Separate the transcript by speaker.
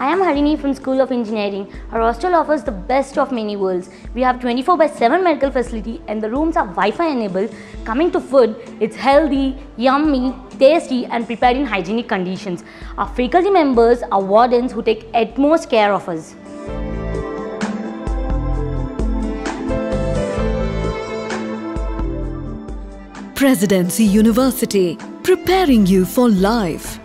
Speaker 1: I am Harini from School of Engineering. Our hostel offers the best of many worlds. We have 24/7 medical facility and the rooms are Wi-Fi enabled. Coming to food, it's healthy, yummy, tasty and prepared in hygienic conditions. Our faculty members are wardens who take utmost care of us.
Speaker 2: Presidency University, preparing you for life.